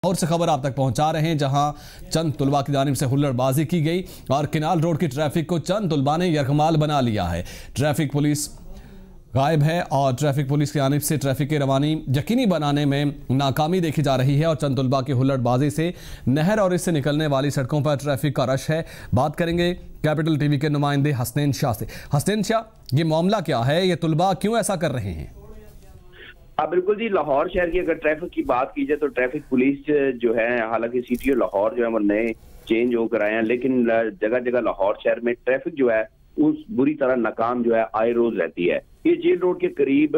और से खबर आप तक पहुंचा रहे हैं, जहां चंद तुलबा की जानिब से हुल्लड़बाजी की गई और किनाल रोड की ट्रैफिक को चंद तुलबा ने यरगमाल बना लिया है। ट्रैफिक पुलिस गायब है और ट्रैफिक पुलिस की जानिब से ट्रैफिक की रवानी यकीनी बनाने में नाकामी देखी जा रही है और चंद तुलबा की हुल्लड़बाजी से नहर और इससे निकलने वाली सड़कों पर ट्रैफिक का रश है। बात करेंगे कैपिटल टीवी के नुमाइंदे हसनैन शाह से। हसनैन शाह, ये मामला क्या है, ये तुलबा क्यों ऐसा कर रहे हैं? बिल्कुल जी, लाहौर शहर की अगर ट्रैफिक की बात की जाए तो ट्रैफिक पुलिस जो है, हालांकि सीटीओ लाहौर जो है वो नए चेंज होकर आए हैं, लेकिन जगह जगह लाहौर शहर में ट्रैफिक जो है उस बुरी तरह नाकाम जो है आए रोज रहती है। ये जेल रोड के करीब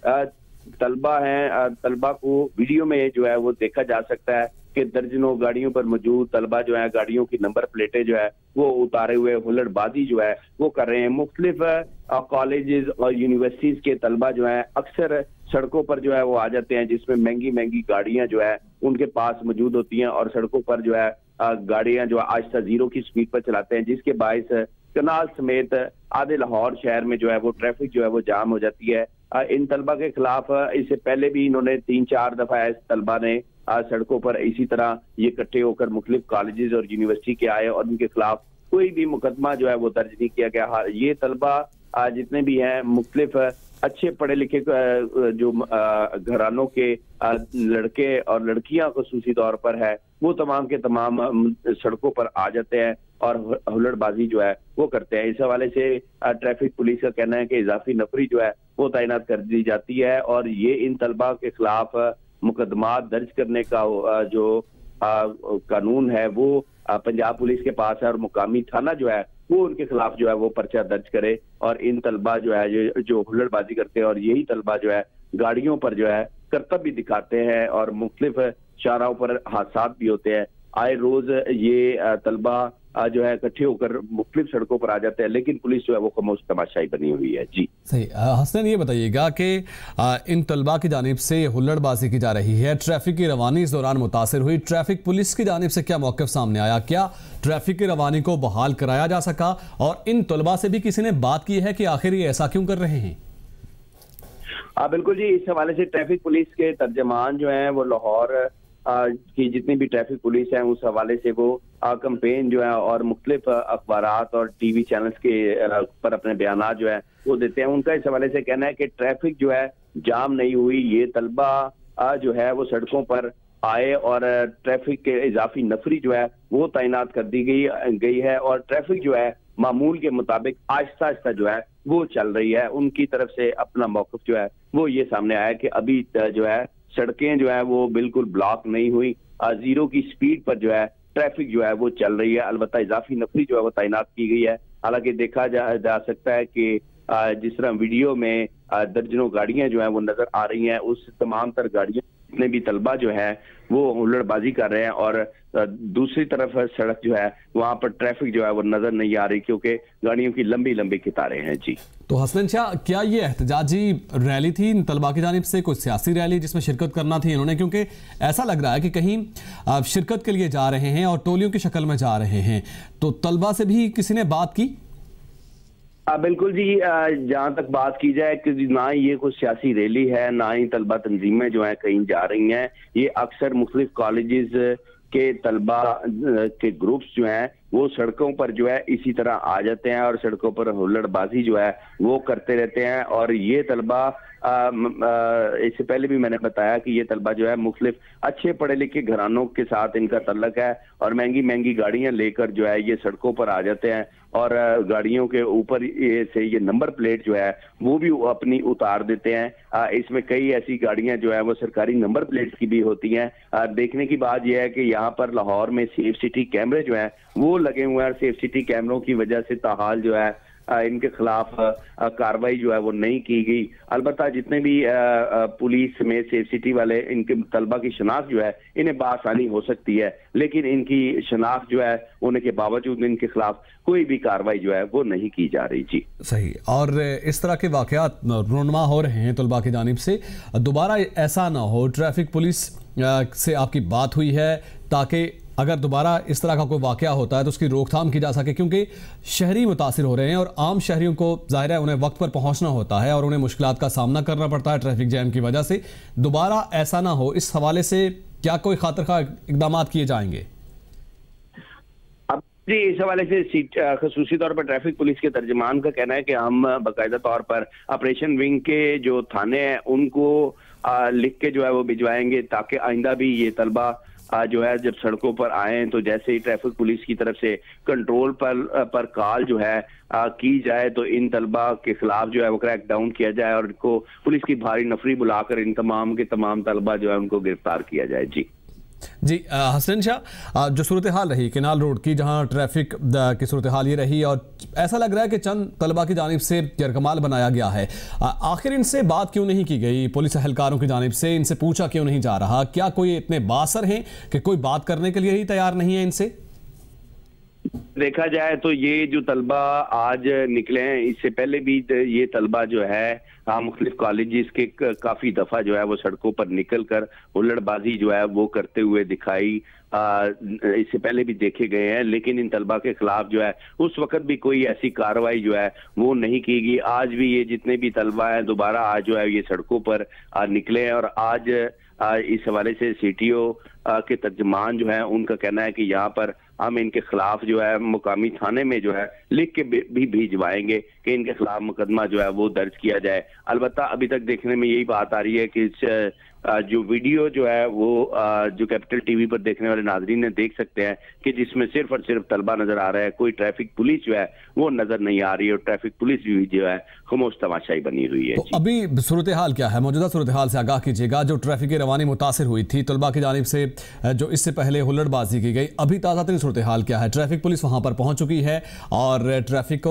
तलबा हैं, तलबा को वीडियो में जो है वो देखा जा सकता है कि दर्जनों गाड़ियों पर मौजूद तलबा जो है गाड़ियों की नंबर प्लेटें जो है वो उतारे हुए हुल्लड़बाजी जो है वो कर रहे हैं। मुख्तलिफ कॉलेजेस और यूनिवर्सिटीज के तलबा जो है अक्सर सड़कों पर जो है वो आ जाते हैं, जिसमें महंगी महंगी गाड़ियां जो है उनके पास मौजूद होती हैं और सड़कों पर जो है गाड़ियां जो आहिस्ता जीरो की स्पीड पर चलाते हैं, जिसके बायस कनाल समेत आधे लाहौर शहर में जो है वो ट्रैफिक जो है वो जाम हो जाती है। इन तलबा के खिलाफ इससे पहले भी इन्होंने 3-4 दफा इस तलबा ने सड़कों पर इसी तरह ये इकट्ठे होकर मुख्तलिफ कॉलेजेस और यूनिवर्सिटी के आए और उनके खिलाफ कोई भी मुकदमा जो है वो दर्ज नहीं किया गया। ये तलबा जितने भी हैं मुख्तलिफ अच्छे पढ़े लिखे जो घरानों के लड़के और लड़कियां खसूसी तौर पर है, वो तमाम के तमाम सड़कों पर आ जाते हैं और हुल्लड़बाजी जो है वो करते हैं। इस हवाले से ट्रैफिक पुलिस का कहना है कि इजाफी नफरी जो है वो तैनात कर दी जाती है और ये इन तलबा के खिलाफ मुकदमा दर्ज करने का जो कानून है वो पंजाब पुलिस के पास है और मुकामी थाना जो है वो उनके खिलाफ जो है वो पर्चा दर्ज करे और इन तलबा जो है जो हुल्लड़बाजी करते हैं और यही तलबा जो है गाड़ियों पर जो है करतब भी दिखाते हैं और मुख्तलिफ शाहराहों पर हादसा भी होते हैं। आए रोज ये तलबा जो है इकट्ठे होकर मुख्तलिफ सड़कों पर आ जाते हैं, लेकिन पुलिस जो है वो खामोश तमाशाई बनी हुई है। जी सही। हसनैन, ये बताइएगा कि इन तलबा की जानिब से हुल्लड़बाजी की जा रही है, ट्रैफिक की रवानी इस दौरान मुतासिर हुई, ट्रैफिक पुलिस की जानिब से क्या मौक़िफ़ सामने आया? क्या ट्रैफिक की रवानी को बहाल कराया जा सका और इन तलबा से भी किसी ने बात की है कि आखिर ये ऐसा क्यों कर रहे हैं? बिल्कुल जी, इस हवाले से ट्रैफिक पुलिस के तर्जमान जो है वो लाहौर की जितनी भी ट्रैफिक पुलिस है उस हवाले से वो कैंपेन जो है और मुख्तलिफ अखबारात और टीवी चैनल्स के पर अपने बयान जो है वो देते हैं। उनका इस हवाले से कहना है कि ट्रैफिक जो है जाम नहीं हुई, ये तलबा जो है वो सड़कों पर आए और ट्रैफिक के इजाफी नफरी जो है वो तैनात कर दी गई है और ट्रैफिक जो है मामूल के मुताबिक आहिस्ता आहिस्ता जो है वो चल रही है। उनकी तरफ से अपना मौक़िफ़ जो है वो ये सामने आया कि अभी जो है सड़कें जो है वो बिल्कुल ब्लॉक नहीं हुई, जीरो की स्पीड पर जो है ट्रैफिक जो है वो चल रही है। अलबत्ता इजाफी नफरी जो है वो तैनात की गई है। हालांकि देखा जा सकता है कि जिस तरह वीडियो में दर्जनों गाड़ियां जो है वो नजर आ रही हैं, उस तमाम तर गाड़ियां जितने भी तलबा जो है वो हुल्लड़बाजी कर रहे हैं और दूसरी तरफ सड़क जो है वहां पर ट्रैफिक जो है वो नजर नहीं आ रही क्योंकि गाड़ियों की लंबी लंबी कतारें हैं। जी तो हसनैन शाह, क्या ये एहतजाजी रैली थी इन तलबा की जानिब से, कोई सियासी रैली जिसमें शिरकत करना थी इन्होंने? क्योंकि ऐसा लग रहा है कि कहीं शिरकत के लिए जा रहे हैं और टोलियों की शक्ल में जा रहे हैं, तो तलबा से भी किसी ने बात की? बिल्कुल जी, जहां तक बात की जाए कि ना ही ये कोई सियासी रैली है, ना ही तलबा तंजीमें जो है कहीं जा रही हैं। ये अक्सर मुख्तलिफ कॉलेजेस के तलबा के ग्रुप्स जो हैं वो सड़कों पर जो है इसी तरह आ जाते हैं और सड़कों पर हुल्लड़बाजी जो है वो करते रहते हैं। और ये तलबा इससे पहले भी मैंने बताया कि ये तलबा जो है मुख्तलिफ अच्छे पढ़े लिखे घरानों के साथ इनका तल्लक है और महंगी महंगी गाड़ियां लेकर जो है ये सड़कों पर आ जाते हैं और गाड़ियों के ऊपर से ये नंबर प्लेट जो है वो भी अपनी उतार देते हैं। इसमें कई ऐसी गाड़ियां जो है वो सरकारी नंबर प्लेट की भी होती हैं। देखने की बात यह है कि यहाँ पर लाहौर में सेफ सिटी कैमरे जो है वो लगे हुए हैं और सेफ सिटी कैमरों की वजह से ताहाल जो है इनके खिलाफ कार्रवाई जो है वो नहीं की गई। अलबत्ता जितने भी पुलिस में सेफ सिटी वाले इनके तलबा की शनाख्त जो है इन्हें बासानी हो सकती है, लेकिन इनकी शनाख्त जो है होने के बावजूद इनके खिलाफ कोई भी कार्रवाई जो है वो नहीं की जा रही। जी सही। और इस तरह के वाकयात रोनमा हो रहे हैं तलबा की जानिब से, दोबारा ऐसा ना हो, ट्रैफिक पुलिस से आपकी बात हुई है ताकि अगर दोबारा इस तरह का कोई वाकया होता है तो उसकी रोकथाम की जा सके? क्योंकि शहरी मुतासिर हो रहे हैं और आम शहरियों को जाहिर है उन्हें वक्त पर पहुंचना होता है और उन्हें मुश्किलात का सामना करना पड़ता है ट्रैफिक जैम की वजह से। दोबारा ऐसा ना हो, इस हवाले से क्या कोई खातिर इकदाम किए जाएंगे? जी, इस हवाले से खसूसी तौर पर ट्रैफिक पुलिस के तर्जमान का कहना है कि हम बाकायदा तौर पर ऑपरेशन विंग के जो थाने हैं उनको लिख के जो है वो भिजवाएंगे, ताकि आइंदा भी ये तलबा जो है जब सड़कों पर आए तो जैसे ही ट्रैफिक पुलिस की तरफ से कंट्रोल पर कॉल जो है की जाए तो इन तलबा के खिलाफ जो है वो क्रैक डाउन किया जाए और इनको पुलिस की भारी नफरी बुलाकर इन तमाम के तमाम तलबा जो है उनको गिरफ्तार किया जाए। जी हसन शाह, जो सूरत हाल रही केनाल रोड की, जहां ट्रैफिक की सूरत हाल ये रही और ऐसा लग रहा है कि चंद तलबा की जानिब से यरगमाल बनाया गया है, आखिर इनसे बात क्यों नहीं की गई? पुलिस एहलकारों की जानिब से इनसे पूछा क्यों नहीं जा रहा? क्या कोई इतने बासर हैं कि कोई बात करने के लिए ही तैयार नहीं है इनसे? देखा जाए तो ये जो तलबा आज निकले हैं, इससे पहले भी ये तलबा जो है मुख्तलिफ कॉलेजेस के काफी दफा जो है वो सड़कों पर निकल कर हुल्लड़बाजी जो है वो करते हुए दिखाई इससे पहले भी देखे गए हैं, लेकिन इन तलबा के खिलाफ जो है उस वक्त भी कोई ऐसी कार्रवाई जो है वो नहीं की गई। आज भी ये जितने भी तलबा हैं दोबारा आज जो है ये सड़कों पर निकले हैं और आज इस हवाले से सीटीओ के तर्जमान जो है उनका कहना है कि यहाँ पर हम इनके खिलाफ जो है मुकामी थाने में जो है लिख के भी भिजवाएंगे कि इनके खिलाफ मुकदमा जो है वो दर्ज किया जाए। अलबत्ता अभी तक देखने में यही बात आ रही है कि जो वीडियो जो है वो जो कैपिटल टीवी पर देखने वाले नाजरीन ने देख सकते हैं कि जिसमें सिर्फ और सिर्फ तलबा नजर आ रहा है, कोई ट्रैफिक पुलिस जो है वो नजर नहीं आ रही है और ट्रैफिक पुलिस भी जो है खामोश तमाशाई बनी हुई है। तो अभी सूरत हाल क्या है, मौजूदा सूरत हाल से आगाह कीजिएगा। जो ट्रैफिक की रवानी मुतासिर हुई थी तलबा की जानिब से, जो इससे पहले हुल्लड़बाजी की गई, अभी ताज़ा तरीन सूरत हाल क्या है? ट्रैफिक पुलिस वहां पर पहुंच चुकी है और ट्रैफिक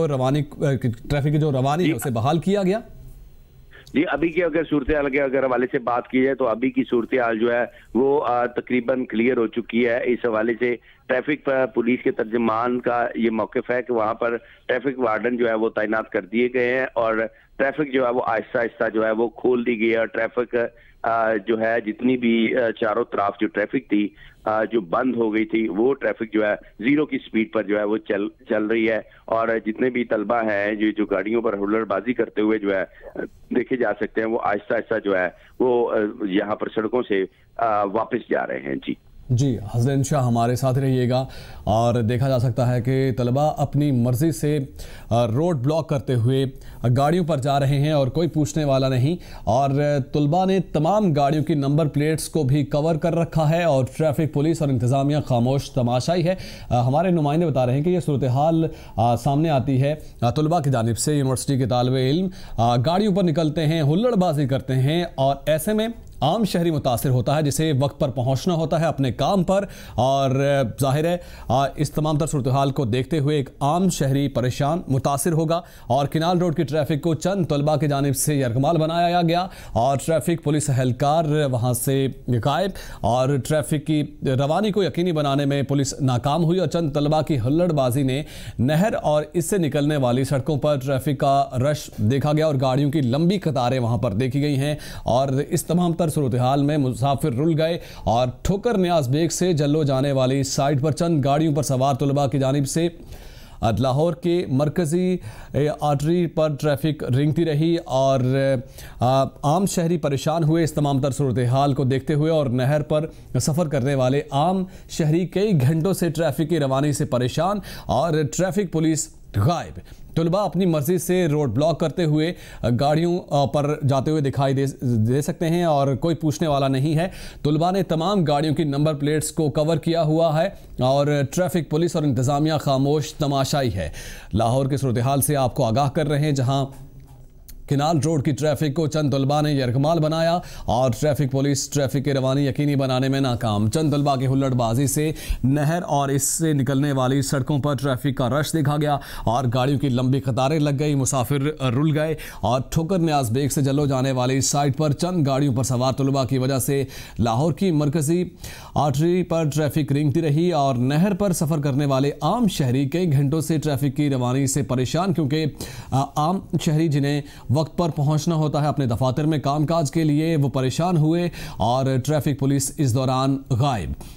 की जो रवानी है उसे बहाल किया गया? जी, अभी की अगर सूरत हाल के अगर हवाले से बात की जाए तो अभी की सूरत हाल जो है वो तकरीबन क्लियर हो चुकी है। इस हवाले से ट्रैफिक पुलिस के तर्जमान का ये मौक़िफ़ है कि वहां पर ट्रैफिक वार्डन जो है वो तैनात कर दिए गए हैं और ट्रैफिक जो है वो आहिस्ता आहिस्ता जो है वो खोल दी गई है और ट्रैफिक जो है जितनी भी चारों तरफ जो ट्रैफिक थी जो बंद हो गई थी वो ट्रैफिक जो है जीरो की स्पीड पर जो है वो चल रही है और जितने भी तलबा हैं जो गाड़ियों पर हुल्लड़बाजी करते हुए जो है देखे जा सकते हैं वो आहिस्ता आहिस्ता जो है वो यहाँ पर सड़कों से वापस जा रहे हैं। जी हसन शाह, हमारे साथ रहिएगा। और देखा जा सकता है कि तलबा अपनी मर्ज़ी से रोड ब्लॉक करते हुए गाड़ियों पर जा रहे हैं और कोई पूछने वाला नहीं, और तलबा ने तमाम गाड़ियों की नंबर प्लेट्स को भी कवर कर रखा है और ट्रैफिक पुलिस और इंतज़ामिया खामोश तमाशाई है। हमारे नुमाइंदे बता रहे हैं कि यह सूरत हाल सामने आती है तलबा की जानिब से। यूनिवर्सिटी के तालिबे इल्म गाड़ियों पर निकलते हैं, हुल्लड़बाजी करते हैं और ऐसे में आम शहरी मुतासिर होता है जिसे वक्त पर पहुंचना होता है अपने काम पर, और जाहिर है इस तमाम तर सूरत हाल को देखते हुए एक आम शहरी परेशान मुतासिर होगा। और किनाल रोड की ट्रैफिक को चंद तलबा की जानिब से यरगमाल बनाया गया और ट्रैफिक पुलिस एहलकार वहां से गायब और ट्रैफिक की रवानी को यकीनी बनाने में पुलिस नाकाम हुई और चंद तलबा की हुल्लड़बाजी ने नहर और इससे निकलने वाली सड़कों पर ट्रैफिक का रश देखा गया और गाड़ियों की लंबी कतारें वहां पर देखी गई हैं और इस तमाम तर सूरत हाल में मुसाफिर रुल गए और ठोकर न्याज बेग से जल्लो जाने वाली साइड पर चंद गाड़ियों पर सवार तलबा की जानिब से लाहौर के मरकजी आर्टरी पर ट्रैफिक रेंगती रही और आम शहरी परेशान हुए इस तमाम तर सूरत हाल को देखते हुए। और नहर पर सफ़र करने वाले आम शहरी कई घंटों से ट्रैफिक की रवानी से परेशान और ट्रैफिक पुलिस गायब। तलबा अपनी मर्जी से रोड ब्लॉक करते हुए गाड़ियों पर जाते हुए दिखाई दे सकते हैं और कोई पूछने वाला नहीं है। तलबा ने तमाम गाड़ियों की नंबर प्लेट्स को कवर किया हुआ है और ट्रैफिक पुलिस और इंतज़ामिया खामोश तमाशाई है। लाहौर के सूरत हाल से आपको आगाह कर रहे हैं जहां किनाल रोड की ट्रैफिक को चंद तलबा ने यरगमाल बनाया और ट्रैफिक पुलिस ट्रैफिक की रवानी यकीनी बनाने में नाकाम। चंद तलबा की हुल्लड़बाजी से नहर और इससे निकलने वाली सड़कों पर ट्रैफिक का रश देखा गया और गाड़ियों की लंबी कतारें लग गई, मुसाफिर रुल गए और ठोकर न्याज बेग से जल्लो जाने वाली साइड पर चंद गाड़ियों पर सवार तलबा की वजह से लाहौर की मरकजी आर्टरी पर ट्रैफिक रेंगती रही और नहर पर सफ़र करने वाले आम शहरी कई घंटों से ट्रैफिक की रवानी से परेशान, क्योंकि आम शहरी जिन्हें वक्त पर पहुंचना होता है अपने दफातर में कामकाज के लिए, वो परेशान हुए और ट्रैफिक पुलिस इस दौरान गायब।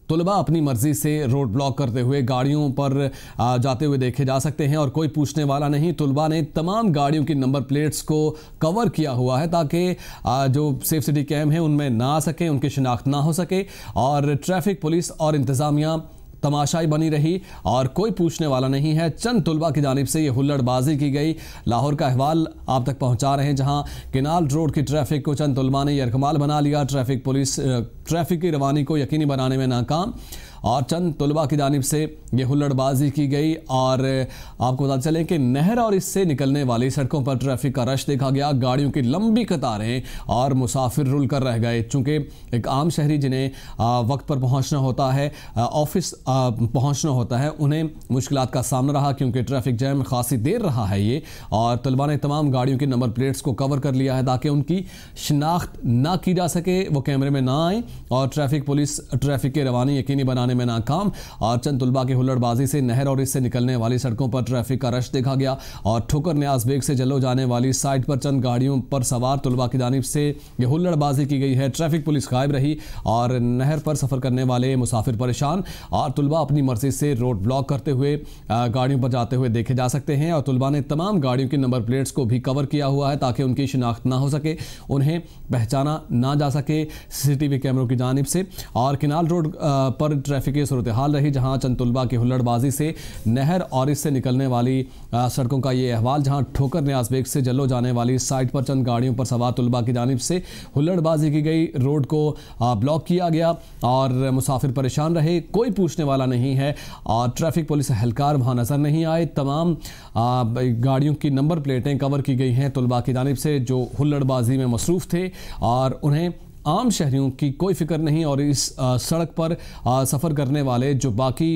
तुलबा अपनी मर्जी से रोड ब्लॉक करते हुए गाड़ियों पर जाते हुए देखे जा सकते हैं और कोई पूछने वाला नहीं। तुलबा ने तमाम गाड़ियों की नंबर प्लेट्स को कवर किया हुआ है ताकि जो सेफ सिटी कैम है उनमें ना आ सके, उनकी शिनाख्त ना हो सके और ट्रैफिक पुलिस और इंतजामिया तमाशाई बनी रही और कोई पूछने वाला नहीं है। चंद तुलबा की जानिब से ये हुल्लड़बाजी की गई। लाहौर का अहवाल आप तक पहुंचा रहे हैं, जहां किनाल रोड की ट्रैफिक को चंद तुलबा ने यरकमाल बना लिया। ट्रैफिक पुलिस ट्रैफिक की रवानी को यकीनी बनाने में नाकाम और चंद तुलबा की जानिब से ये हुल्लड़बाजी की गई। और आपको बता चलें कि नहर और इससे निकलने वाली सड़कों पर ट्रैफिक का रश देखा गया, गाड़ियों की लंबी कतारें और मुसाफिर रुल कर रह गए। चूँकि एक आम शहरी जिन्हें वक्त पर पहुंचना होता है, ऑफिस पहुंचना होता है, उन्हें मुश्किलात का सामना रहा क्योंकि ट्रैफिक जैम खासी देर रहा है ये। और तुलबा ने तमाम गाड़ियों की नंबर प्लेट्स को कवर कर लिया है ताकि उनकी शिनाख्त ना की जा सके, वो कैमरे में ना आए और ट्रैफिक पुलिस ट्रैफिक की रवानी यकीनी बनाने में नाकाम। और चंद तुलबा की हुल्लड़बाजी से नहर और इससे निकलने वाली सड़कों पर ट्रैफिक का रश देखा गया और ठोकर न्याज बेग से जल्लो जाने वाली साइड पर चंद गाड़ियों पर सवार तुलबा की जानिब से ये हुल्लड़बाजी की गई है। ट्रैफिक पुलिस गायब रही और नहर पर सफर करने वाले मुसाफिर परेशान और तुलबा अपनी मर्जी से रोड ब्लॉक करते हुए गाड़ियों पर जाते हुए देखे जा सकते हैं। और तुलबा ने तमाम गाड़ियों की नंबर प्लेट्स को भी कवर किया हुआ है ताकि उनकी शिनाख्त ना हो सके, उन्हें पहचाना ना जा सके सीसीटीवी कैमरों की जानिब से। और किनाल रोड पर ट्रैफिक की सूरत हाल रही, जहां चंद तुलबा की हुल्लड़बाजी से नहर और इससे निकलने वाली सड़कों का ये अहवाल, जहां ठोकर न्याज बेग से जल्लो जाने वाली साइड पर चंद गाड़ियों पर सवार तुलबा की जानिब से हुल्लड़बाजी की गई, रोड को ब्लॉक किया गया और मुसाफिर परेशान रहे, कोई पूछने वाला नहीं है और ट्रैफिक पुलिस एहलकार वहां नजर नहीं आए। तमाम गाड़ियों की नंबर प्लेटें कवर की गई हैं तुलबा की जानिब से जो हुल्लड़बाजी में मसरूफ थे और उन्हें आम शहरियों की कोई फिक्र नहीं। और इस सड़क पर सफ़र करने वाले जो बाकी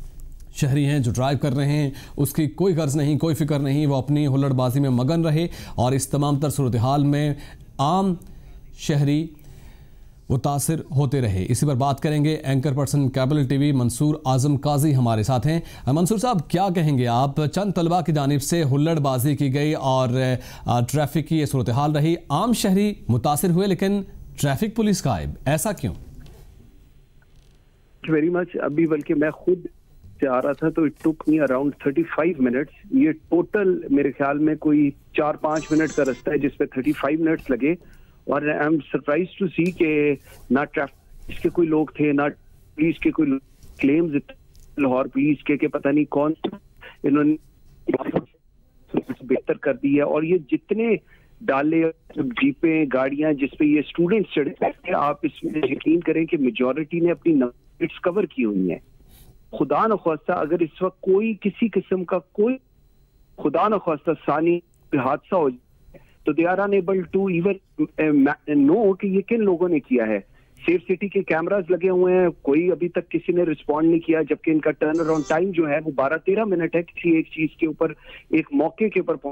शहरी हैं जो ड्राइव कर रहे हैं उसकी कोई गर्ज नहीं, कोई फिक्र नहीं, वो अपनी हुल्लड़बाजी में मगन रहे और इस तमाम तर सूरत हाल में आम शहरी मुतासिर होते रहे। इसी पर बात करेंगे। Anchor person Capital TV Mansoor Azam Qazi हमारे साथ हैं। मंसूर साहब, क्या कहेंगे आप? चंद तलबा की जानिब से हुल्लड़बाजी की गई और ट्रैफिक की ये सूरत हाल रही, आम शहरी मुतासिर हुए लेकिन ट्रैफिक पुलिस गायब, ऐसा क्यों? Very much. अभी बल्कि मैं खुद से आ रहा था तो it took me around 35 minutes. ये टोटल मेरे ख्याल में कोई 4-5 मिनट का रास्ता है जिसपे 35 मिनट्स लगे और I am surprise to see के ना ट्रैफिक के कोई लोग थे ना पुलिस के कोई क्लेम्स लाहौर पुलिस के पता नहीं कौन इन्होंने बेहतर कर दी है। और ये जितने डाले जीपें गाड़ियां जिसपे ये स्टूडेंट्स चढ़े, आप इसमें यकीन करें कि मेजॉरिटी ने अपनी नंबर्स कवर की हुई हैं। खुदा न ख्वास्ता अगर इस वक्त कोई किसी किस्म का कोई खुदा न ख्वास्ता सानी हादसा हो जाए तो they are unable to even know कि ये किन लोगों ने किया है। सेफ सिटी के कैमरास लगे हुए हैं, कोई अभी तक किसी ने रिस्पॉन्ड नहीं किया, जबकि इनका टर्न अराउंड टाइम जो है वो 12-13 मिनट है किसी एक चीज के ऊपर, एक मौके के ऊपर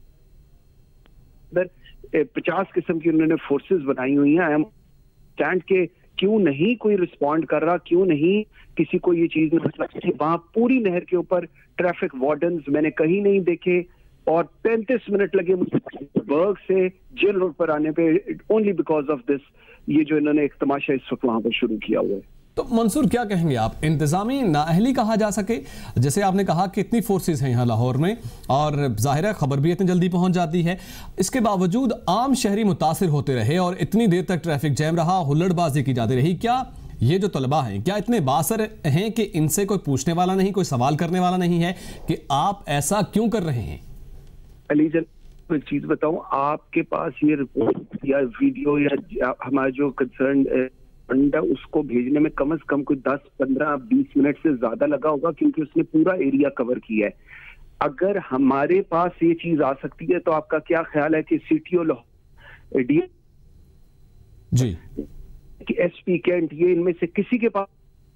50 किस्म की उन्होंने फोर्सेस बनाई हुई हैं। आई एम स्टैंड के क्यों नहीं कोई रिस्पॉन्ड कर रहा, क्यों नहीं किसी को ये चीज नहीं। वहां पूरी नहर के ऊपर ट्रैफिक वार्डन्स मैंने कहीं नहीं देखे और 35 मिनट लगे बर्ग से जेल रोड पर आने पे ओनली बिकॉज ऑफ दिस, ये जो इन्होंने एक तमाशा इस वक्त वहां पर शुरू किया हुआ है। तो मंसूर, क्या कहेंगे आप? इंतजामी नाअहली कहा जा सके, जैसे आपने कहा कि इतनी फोर्सेस हैं यहाँ लाहौर में और जाहिर है खबर भी इतनी जल्दी पहुंच जाती है, इसके बावजूद आम शहरी मुतासिर होते रहे और इतनी देर तक ट्रैफिक जैम रहा, हुल्लड़बाजी की जाती रही। क्या ये जो तलबा हैं क्या इतने बासर हैं कि इनसे कोई पूछने वाला नहीं, कोई सवाल करने वाला नहीं है कि आप ऐसा क्यों कर रहे हैं? अलीजन, एक चीज बताऊं, आपके पास ये रिपोर्ट या वीडियो या हमारा जो कंसर्न उसको भेजने में कम से कम कोई 10, 15, 20 मिनट से ज्यादा लगा होगा क्योंकि उसने पूरा एरिया कवर किया है। अगर हमारे पास ये चीज आ सकती है तो आपका क्या ख्याल है कि सीटीओ लाहौर जी कि एसपी कैंट ये इनमें से किसी के पास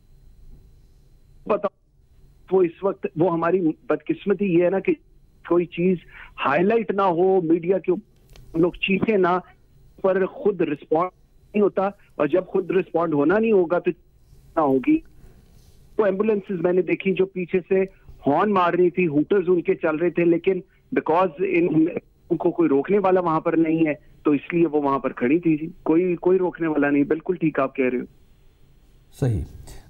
पता, वो इस वक्त वो हमारी बदकिस्मती ये है ना कि कोई चीज हाईलाइट ना हो मीडिया के ऊपर, लोग चीखें ना, पर खुद रिस्पॉन्ड नहीं होता और जब खुद रिस्पॉन्ड होना नहीं होगा तो ना होगी। तो एम्बुलेंसेस मैंने देखी जो पीछे से हॉर्न मार रही थी, हूटर्स उनके चल रहे थे, लेकिन बिकॉज उनको कोई रोकने वाला वहां पर नहीं है तो इसलिए वो वहां पर खड़ी थी। कोई रोकने वाला नहीं। बिल्कुल ठीक आप कह रहे हो। सही।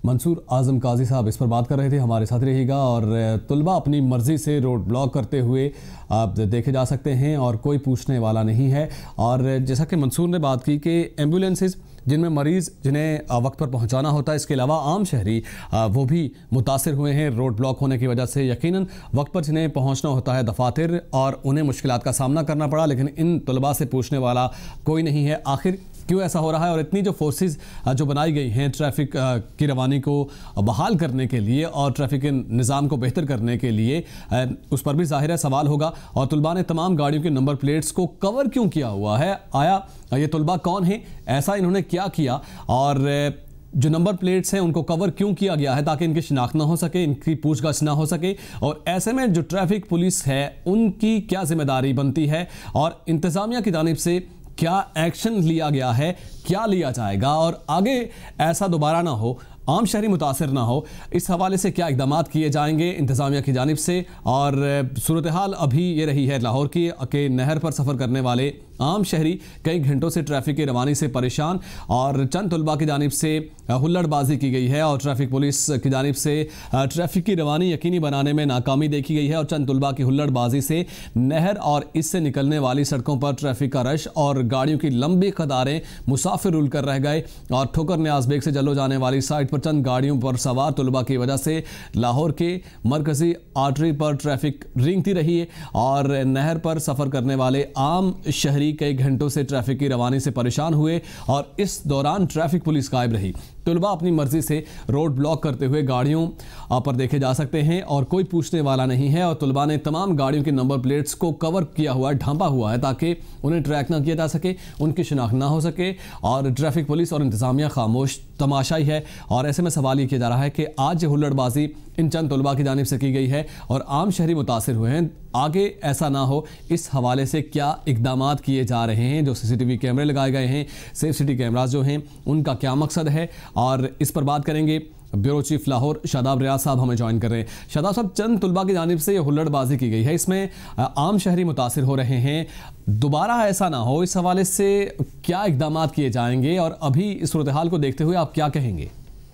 मंसूर आजम काजी साहब इस पर बात कर रहे थे, हमारे साथ रहिएगा। और तुलबा अपनी मर्जी से रोड ब्लॉक करते हुए आप देखे जा सकते हैं और कोई पूछने वाला नहीं है। और जैसा कि मंसूर ने बात की कि एम्बुलेंसेज जिनमें मरीज़ जिन्हें वक्त पर पहुंचाना होता है, इसके अलावा आम शहरी वो भी मुतासिर हुए हैं रोड ब्लॉक होने की वजह से। यकीनन वक्त पर जिन्हें पहुंचना होता है दफातर, और उन्हें मुश्किलात का सामना करना पड़ा, लेकिन इन तुलबा से पूछने वाला कोई नहीं है। आखिर क्यों ऐसा हो रहा है? और इतनी जो फोर्सेस जो बनाई गई हैं ट्रैफिक की रवानी को बहाल करने के लिए और ट्रैफिक के निज़ाम को बेहतर करने के लिए, उस पर भी ज़ाहिर है सवाल होगा। और तुलबा ने तमाम गाड़ियों के नंबर प्लेट्स को कवर क्यों किया हुआ है? आया ये तुलबा कौन है, ऐसा इन्होंने क्या किया, और जो नंबर प्लेट्स हैं उनको कवर क्यों किया गया है ताकि इनकी शिनाख्त ना हो सके, इनकी पूछताछ ना हो सके। और ऐसे में जो ट्रैफिक पुलिस है उनकी क्या जिम्मेदारी बनती है और इंतज़ामिया की जानिब से क्या एक्शन लिया गया है, क्या लिया जाएगा, और आगे ऐसा दोबारा ना हो, आम शहरी मुतासर ना हो, इस हवाले से क्या इकदाम किए जाएंगे इंतज़ामिया की जानिब से। और सूरत हाल अभी ये रही है लाहौर की कि नहर पर सफ़र करने वाले आम शहरी कई घंटों से ट्रैफिक की रवानी से परेशान, और चंद तुलबा की जानिब से हुल्लड़बाजी की गई है और ट्रैफिक पुलिस की जानिब से ट्रैफिक की रवानी यकीनी बनाने में नाकामी देखी गई है। और चंद तुलबा की हुल्लड़बाजी से नहर और इससे निकलने वाली सड़कों पर ट्रैफिक का रश और गाड़ियों की लंबी कतारें, मुसाफिर रुल कर रह गए। और ठोकर न्याज बेग से जल्लो जाने वाली साइड पर चंद गाड़ियों पर सवार तुलबा की वजह से लाहौर के मरकजी आर्टरी पर ट्रैफिक रेंगती रही है और नहर पर सफ़र करने वाले आम शहरी कई घंटों से ट्रैफिक की रवानी से परेशान हुए। और इस दौरान ट्रैफिक पुलिस गायब रही। तुलबा अपनी मर्जी से रोड ब्लॉक करते हुए गाड़ियों पर देखे जा सकते हैं और कोई पूछने वाला नहीं है। और तुलबा ने तमाम गाड़ियों के नंबर प्लेट्स को कवर किया हुआ है, ढांपा हुआ है, ताकि उन्हें ट्रैक ना किया जा सके, उनकी शिनाख्त ना हो सके। और ट्रैफिक पुलिस और इंतज़ामिया खामोश तमाशाई है। और ऐसे में सवाल ये किया जा रहा है कि आज हुल्लड़बाजी इन चंद तुलबा की जानिब से की गई है और आम शहरी मुतासिर हुए हैं, आगे ऐसा ना हो, इस हवाले से क्या इकदाम किए जा रहे हैं? जो CCTV कैमरे लगाए गए हैं, सेफ सिटी कैमराज जो हैं, उनका क्या मकसद है? और इस पर बात करेंगे। ब्यूरो चीफ लाहौर शादाब रियाज साहब हमें ज्वाइन कर रहे हैं। शादाब साहब, चंद तुलबा की जानिब से ये हुल्लड़बाजी की गई है, इसमें आम शहरी मुतासिर हो रहे हैं, दोबारा ऐसा ना हो, इस हवाले से क्या इकदाम किए जाएंगे और अभी इस सूरत हाल को देखते हुए आप क्या कहेंगे?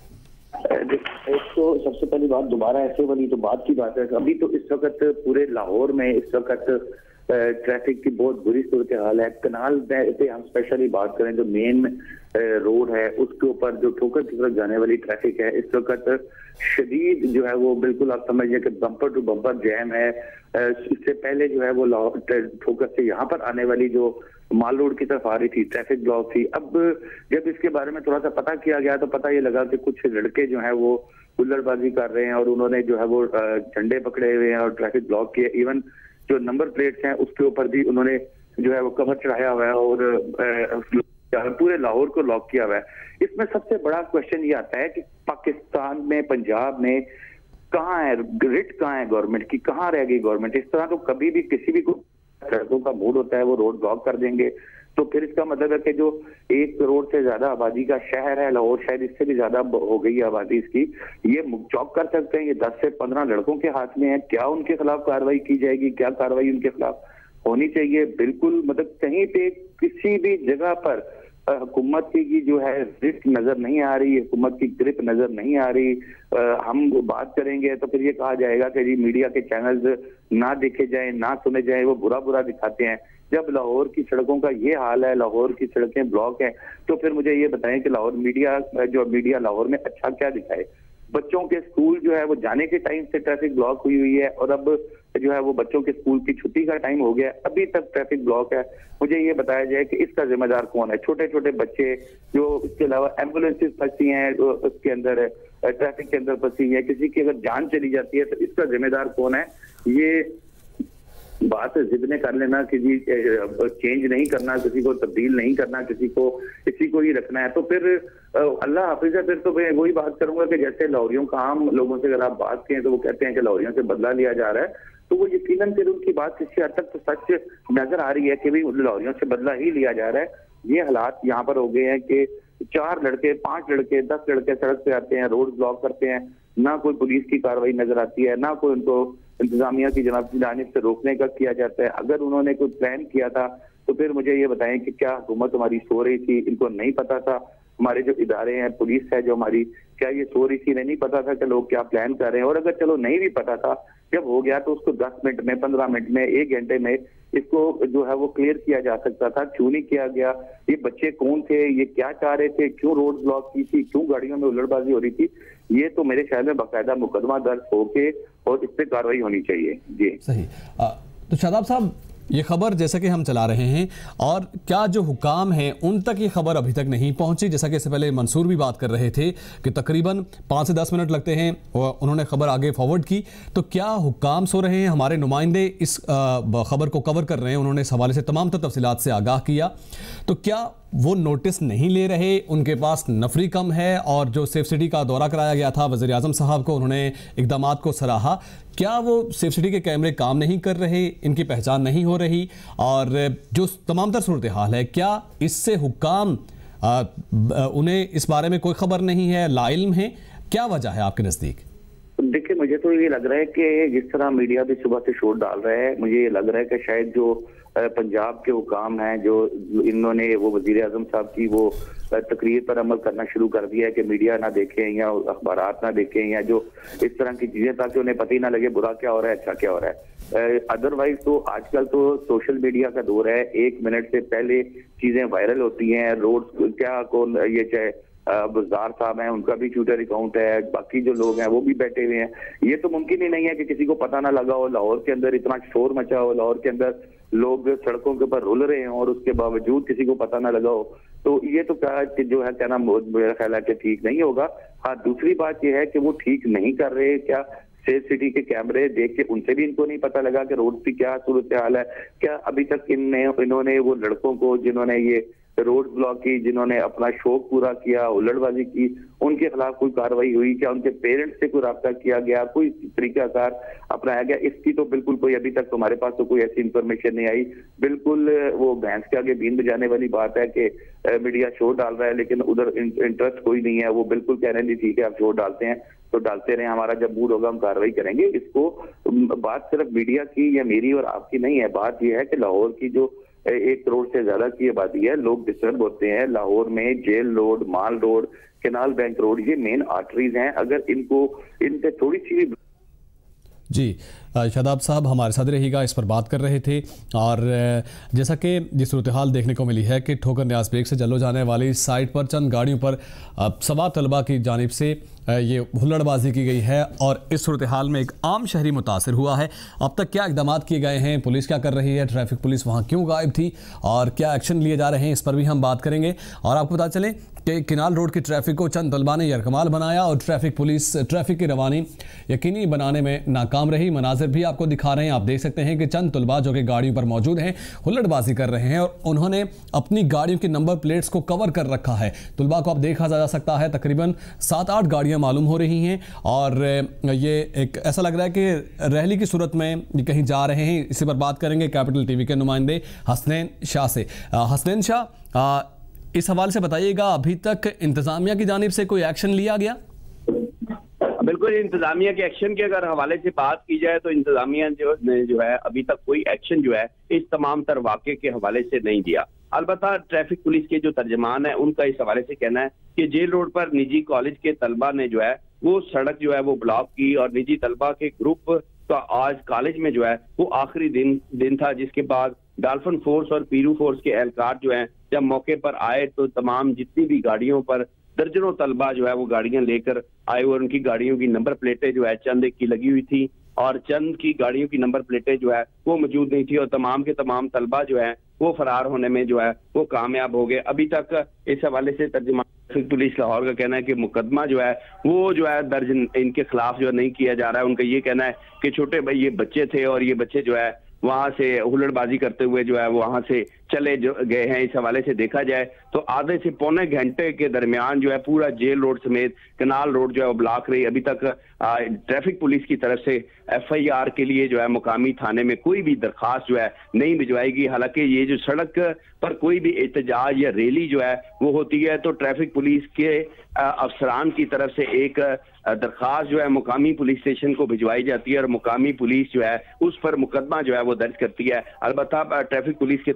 तो सबसे पहली बात, दोबारा ऐसे वाली तो बात की बात है। अभी तो इस वक्त पूरे लाहौर में इस वक्त ट्रैफिक की बहुत बुरी सूरत हाल है। कनाल पे हम स्पेशली बात करें, जो मेन रोड है उसके ऊपर जो ठोकर की तरफ जाने वाली ट्रैफिक है इस वक्त शदीद जो है वो बिल्कुल आप समझिए कि बम्पर टू बम्पर जैम है। इससे पहले जो है वो ठोकर से यहाँ पर आने वाली जो माल रोड की तरफ आ रही थी ट्रैफिक ब्लॉक थी। अब जब इसके बारे में थोड़ा सा पता किया गया तो पता ये लगा कि कुछ लड़के जो है वो हुल्लड़बाजी कर रहे हैं और उन्होंने जो है वो झंडे पकड़े हुए हैं और ट्रैफिक ब्लॉक किए। इवन जो नंबर प्लेट्स हैं उसके ऊपर भी उन्होंने जो है वो कवर चढ़ाया हुआ है और पूरे लाहौर को लॉक किया हुआ है। इसमें सबसे बड़ा क्वेश्चन ये आता है कि पाकिस्तान में, पंजाब में कहाँ है रिट, कहाँ है गवर्नमेंट की, कहाँ रह गई गवर्नमेंट? इस तरह तो कभी भी किसी भी सड़कों का मूड होता है वो रोड ब्लॉक कर देंगे, तो फिर इसका मतलब है कि जो 1 करोड़ से ज्यादा आबादी का शहर है लाहौर, शायद इससे भी ज्यादा हो गई है आबादी इसकी, ये चौक कर सकते हैं। ये 10 से 15 लड़कों के हाथ में है। क्या उनके खिलाफ कार्रवाई की जाएगी? क्या कार्रवाई उनके खिलाफ होनी चाहिए? बिल्कुल मतलब कहीं पे किसी भी जगह पर हुकूमत की जो है ग्रिप नजर नहीं आ रही, हुकूमत की ग्रिप नजर नहीं आ रही। हम बात करेंगे तो फिर ये कहा जाएगा कि जी मीडिया के चैनल्स ना देखे जाएं, ना सुने जाएं, वो बुरा बुरा दिखाते हैं। जब लाहौर की सड़कों का ये हाल है, लाहौर की सड़कें ब्लॉक हैं, तो फिर मुझे ये बताएं कि लाहौर मीडिया लाहौर में अच्छा क्या दिखाए? बच्चों के स्कूल जो है वो जाने के टाइम से ट्रैफिक ब्लॉक हुई है और अब जो है वो बच्चों के स्कूल की छुट्टी का टाइम हो गया, अभी तक ट्रैफिक ब्लॉक है। मुझे ये बताया जाए कि इसका जिम्मेदार कौन है? छोटे छोटे बच्चे जो, इसके अलावा एम्बुलेंसेज फंसी हैं उसके अंदर, ट्रैफिक के अंदर फंसी है, किसी की अगर जान चली जाती है तो इसका जिम्मेदार कौन है? ये बात जिद में कर लेना कि जी चेंज नहीं करना, किसी को तब्दील नहीं करना, किसी को ही रखना है, तो फिर अल्लाह हाफिज है। फिर तो मैं वही बात करूंगा कि जैसे लाहौरियों का, आम लोगों से अगर आप बात करें तो वो कहते हैं कि लाहौरियों से बदला लिया जा रहा है, तो वो यकीनन फिर उनकी बात किसी हद तक तो सच नजर आ रही है कि भाई लाहौरियों से बदला ही लिया जा रहा है। ये हालात यहाँ पर हो गए हैं कि 4 लड़के, 5 लड़के, 10 लड़के सड़क पे आते हैं, रोड ब्लॉक करते हैं, ना कोई पुलिस की कार्रवाई नजर आती है, ना कोई उनको इंतजामिया की जानिब से रोकने का किया जाता है। अगर उन्होंने कोई प्लान किया था तो फिर मुझे ये बताएं कि क्या हुकूमत हमारी सो रही थी, इनको नहीं पता था? हमारे जो इदारे हैं, पुलिस है, जो हमारी क्या ये सो रही थी? नहीं पता था कि लोग क्या प्लान कर रहे हैं। और अगर चलो नहीं भी पता था, जब हो गया तो उसको 10 मिनट में, 15 मिनट में, 1 घंटे में इसको जो है वो क्लियर किया जा सकता था। क्यों नहीं किया गया? ये बच्चे कौन थे, ये क्या चाह रहे थे, क्यों रोड ब्लॉक की थी, क्यों गाड़ियों में उलटबाजी हो रही थी? ये तो मेरे ख्याल में बाकायदा मुकदमा दर्ज होके और इस पे कार्रवाई होनी चाहिए। जी सही। तो शादाब साहब, ये खबर जैसा कि हम चला रहे हैं, और क्या जो हुकाम हैं उन तक ये खबर अभी तक नहीं पहुंची? जैसा कि इससे पहले मंसूर भी बात कर रहे थे कि तकरीबन 5 से 10 मिनट लगते हैं और उन्होंने खबर आगे फॉरवर्ड की। तो क्या हुकाम सो रहे हैं? हमारे नुमाइंदे इस खबर को कवर कर रहे हैं, उन्होंने इस हवाले से तमाम तफसीलात से आगाह किया। तो क्या वो नोटिस नहीं ले रहे, उनके पास नफरी कम है? और जो सेफ सिटी का दौरा कराया गया था वज़ीर आज़म साहब को, उन्होंने इक़दामात को सराहा। क्या वो सेफ सिटी के कैमरे काम नहीं कर रहे, इनकी पहचान नहीं हो रही? और जो तमाम तर सूरत हाल है, क्या इससे हुक्काम उन्हें इस बारे में कोई खबर नहीं है, लाइल्म है? क्या वजह है आपके नज़दीक? देखिए, मुझे तो ये लग रहा है कि जिस तरह मीडिया भी सुबह से शोर डाल रहा है, मुझे ये लग रहा है कि शायद जो पंजाब के हुकाम हैं, जो इन्होंने वो वजीर आजम साहब की वो तकरीर पर अमल करना शुरू कर दिया है कि मीडिया ना देखें या अखबारात ना देखें या जो इस तरह की चीजें, ताकि उन्हें पता ही ना लगे बुरा क्या हो रहा है, अच्छा क्या हो रहा है। अदरवाइज तो आजकल तो सोशल मीडिया का दौर है, 1 मिनट से पहले चीजें वायरल होती हैं। रोड क्या कौन, ये चाहे बुज़दार साहब हैं, उनका भी ट्विटर अकाउंट है, बाकी जो लोग हैं वो भी बैठे हुए हैं। ये तो मुमकिन ही नहीं है कि किसी को पता ना लगा हो। लाहौर के अंदर इतना शोर मचा हो, लाहौर के अंदर लोग सड़कों के ऊपर रुल रहे हैं और उसके बावजूद किसी को पता ना लगा हो। तो ये तो क्या जो है कहना मेरा ख्याल है कि ठीक नहीं होगा। हाँ, दूसरी बात यह है कि वो ठीक नहीं कर रहे। क्या सेफ सिटी के कैमरे देख के उनसे भी इनको नहीं पता लगा कि रोड की क्या सूरत हाल है? क्या अभी तक इन्होंने वो लड़कों को जिन्होंने ये रोड ब्लॉक की, जिन्होंने अपना शौक पूरा किया, उलटबाजी की, उनके खिलाफ कोई कार्रवाई हुई? क्या उनके पेरेंट्स से कोई राब्ता किया गया, कोई तरीकाकार अपनाया गया? इसकी तो बिल्कुल कोई अभी तक हमारे पास तो कोई ऐसी इंफॉर्मेशन नहीं आई। बिल्कुल वो भैंस के आगे बीन बजाने वाली बात है कि मीडिया शोर डाल रहा है लेकिन उधर इंटरेस्ट कोई नहीं है। वो बिल्कुल कह रहे हैं ठीक है, आप शोर डालते हैं तो डालते रहे, हमारा जब मूड होगा हम कार्रवाई करेंगे। इसको बात सिर्फ मीडिया की या मेरी और आपकी नहीं है, बात यह है कि लाहौर की जो 1 करोड़ से ज्यादा की आबादी है, लोग डिस्टर्ब होते हैं। लाहौर में jail road, mall road, canal bank road, ये मेन आर्टरीज हैं। अगर इन पे थोड़ी सी भी जी, शादाब साहब हमारे साथ रहिएगा, इस पर बात कर रहे थे। और जैसा कि जिस सूरत हाल देखने को मिली है कि ठोकर न्याज बेग से जल्लो जाने वाली साइड पर चंद गाड़ियों पर सवार तलबा की जानिब से ये हुल्लड़बाजी की गई है और इस सूरत हाल में एक आम शहरी मुतासर हुआ है। अब तक क्या इकदाम किए गए हैं, पुलिस क्या कर रही है, ट्रैफिक पुलिस वहाँ क्यों गायब थी और क्या एक्शन लिए जा रहे हैं, इस पर भी हम बात करेंगे। और आपको पता चले कि किनाल रोड की ट्रैफिक को चंद तलबा ने यरकमाल बनाया और ट्रैफिक पुलिस ट्रैफिक की रवानी यकीनी बनाने में नाकाम रही। मनाजिर भी आपको दिखा रहे हैं, आप देख सकते हैं कि चंद तलबा जो कि गाड़ियों पर मौजूद हैं हुल्लड़बाजी कर रहे हैं और उन्होंने अपनी गाड़ियों की नंबर प्लेट्स को कवर कर रखा है। तलबा को आप देखा जा सकता है, तकरीबन 7-8 गाड़ियां मालूम हो रही हैं और ये एक ऐसा लग रहा है कि रैली की सूरत में ये कहीं जा रहे हैं। इसी पर बात करेंगे कैपिटल टीवी के नुमाइंदे हसनैन शाह से। हसनैन शाह, इस हवाले से बताइएगा, अभी तक इंतजामिया की जानिब से कोई एक्शन लिया गया? बिल्कुल, इंतजामिया के एक्शन के अगर हवाले से बात की जाए तो इंतजामिया जो है अभी तक कोई एक्शन जो है इस तमाम तर वाक़े के हवाले से नहीं दिया। अलबत्ता ट्रैफिक पुलिस के जो तर्जमान है उनका इस हवाले से कहना है कि जेल रोड पर निजी कॉलेज के तलबा ने जो है वो सड़क जो है वो ब्लॉक की और निजी तलबा के ग्रुप का आज कॉलेज में जो है वो आखिरी दिन था, जिसके बाद डॉल्फिन फोर्स और पीरू फोर्स के एहलकार जो है जब मौके पर आए तो तमाम जितनी भी गाड़ियों पर दर्जनों तलबा जो है वो गाड़ियां लेकर आए और उनकी गाड़ियों की नंबर प्लेटें जो है चंद एक की लगी हुई थी और चंद की गाड़ियों की नंबर प्लेटें जो है वो मौजूद नहीं थी और तमाम के तमाम तलबा जो है वो फरार होने में जो है वो कामयाब हो गए। अभी तक इस हवाले से तर्जुमान पुलिस लाहौर का कहना है कि मुकदमा जो है वो जो है दर्ज इनके खिलाफ जो नहीं किया जा रहा है। उनका ये कहना है कि छोटे भाई ये बच्चे थे और ये बच्चे जो है वहां से हुल्लड़बाजी करते हुए जो है वो वहां से चले गए हैं। इस हवाले से देखा जाए तो आधे से पौने घंटे के दरमियान जो है पूरा जेल रोड समेत कनाल रोड जो है वो ब्लॉक रही। अभी तक ट्रैफिक पुलिस की तरफ से FIR के लिए जो है मुकामी थाने में कोई भी दरखास्त जो है नहीं भिजवाएगी। हालांकि ये जो सड़क पर कोई भी एहतजाज या रैली जो है वो होती है तो ट्रैफिक पुलिस के अफसरान की तरफ से एक दरखास्त जो है मुकामी पुलिस स्टेशन को भिजवाई जाती है और मुकामी पुलिस जो है उस पर मुकदमा जो है वो दर्ज करती है। अलबत्ता ट्रैफिक पुलिस के तर्जुमान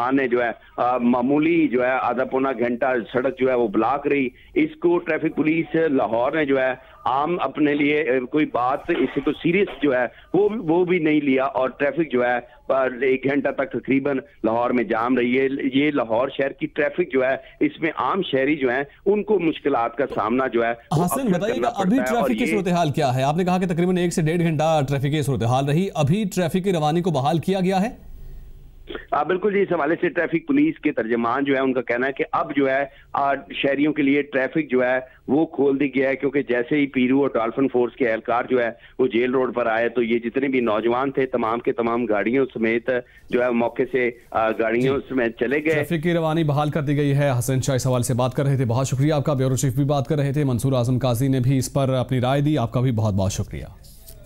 नौजवान ने जो है मामूली जो है आधा पौना घंटा सड़क जो है वो ब्लॉक रही। इसको ट्रैफिक पुलिस लाहौर ने जो है आम अपने लिए कोई बात इसे तो सीरियस जो है वो भी नहीं लिया और ट्रैफिक जो है 1 घंटा तक तकरीबन लाहौर में जाम रही है। ये लाहौर शहर की ट्रैफिक जो है इसमें आम शहरी जो है उनको मुश्किलात का सामना जो है। हसन बताइएगा अभी ट्रैफिक की सूरत हाल क्या है? आपने कहा कि तकरीबन 1 से 1.5 घंटा ट्रैफिक की सूरत हाल रही, अभी ट्रैफिक की रवानी को बहाल किया गया है? बिल्कुल जी, इस हवाले से ट्रैफिक पुलिस के तर्जमान जो है उनका कहना है कि अब जो है शहरियों के लिए ट्रैफिक जो है वो खोल दी गया है, क्योंकि जैसे ही पीरू और डॉल्फिन फोर्स के एहलकार जो है वो जेल रोड पर आए तो ये जितने भी नौजवान थे तमाम के तमाम गाड़ियों समेत जो है मौके से गाड़ियों समेत चले गए। ट्रैफिक की रवानी बहाल कर दी गई है। हसन शाह इस हवाले से बात कर रहे थे, बहुत शुक्रिया आपका। ब्यूरो चीफ भी बात कर रहे थे, मंसूर आजम काजी ने भी इस पर अपनी राय दी, आपका भी बहुत बहुत शुक्रिया।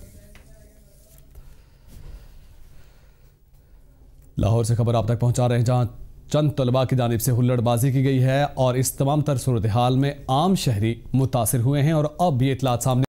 लाहौर से खबर आप तक पहुंचा रहे हैं जहां चंद तलबा की जानिब से हुल्लड़बाजी की गई है और इस तमाम तर सूरत हाल में आम शहरी मुतासिर हुए हैं और अब ये इतलात सामने